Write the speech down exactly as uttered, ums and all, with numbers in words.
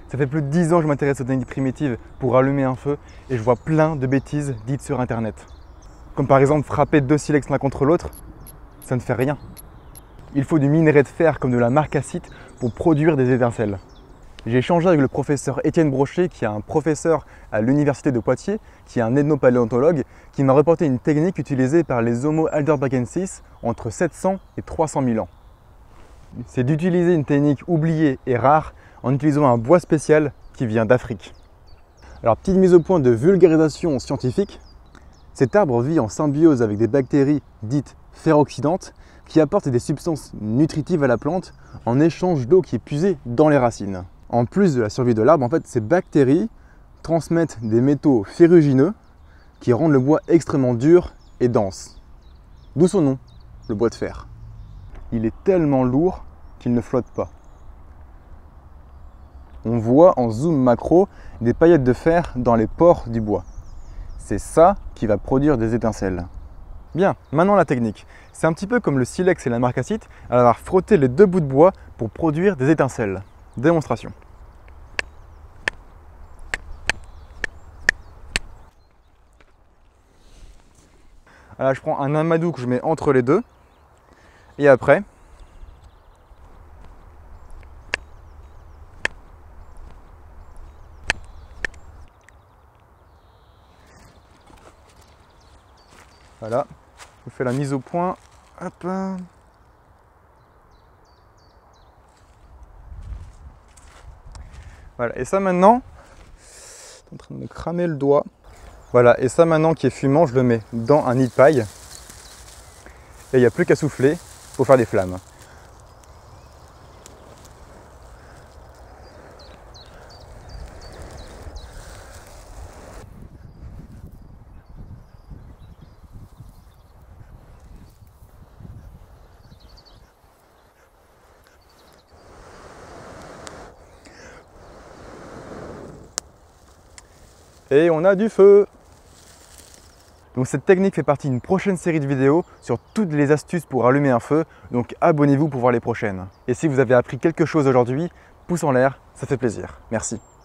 Ça fait plus de dix ans que je m'intéresse aux techniques primitives pour allumer un feu et je vois plein de bêtises dites sur internet. Comme par exemple frapper deux silex l'un contre l'autre, ça ne fait rien. Il faut du minerai de fer comme de la marcassite pour produire des étincelles. J'ai échangé avec le professeur Étienne Brochet, qui est un professeur à l'université de Poitiers, qui est un ethnopaléontologue, qui m'a reporté une technique utilisée par les Homo heidelbergensis entre sept cents et trois cent mille ans. C'est d'utiliser une technique oubliée et rare en utilisant un bois spécial qui vient d'Afrique. Alors, petite mise au point de vulgarisation scientifique, cet arbre vit en symbiose avec des bactéries dites ferroxydantes qui apportent des substances nutritives à la plante en échange d'eau qui est puisée dans les racines. En plus de la survie de l'arbre, en fait, ces bactéries transmettent des métaux ferrugineux qui rendent le bois extrêmement dur et dense. D'où son nom, le bois de fer. Il est tellement lourd qu'il ne flotte pas. On voit en zoom macro des paillettes de fer dans les pores du bois. C'est ça qui va produire des étincelles. Bien, maintenant la technique. C'est un petit peu comme le silex et la marcassite, elle va frotter les deux bouts de bois pour produire des étincelles. Démonstration. Alors je prends un amadou que je mets entre les deux et après voilà, je fais la mise au point. Hop. Voilà, et ça maintenant, je suis en train de me cramer le doigt. Voilà, et ça maintenant qui est fumant, je le mets dans un nid de paille. Et il n'y a plus qu'à souffler pour faire des flammes. Et on a du feu! Donc cette technique fait partie d'une prochaine série de vidéos sur toutes les astuces pour allumer un feu, donc abonnez-vous pour voir les prochaines. Et si vous avez appris quelque chose aujourd'hui, pouce en l'air, ça fait plaisir. Merci.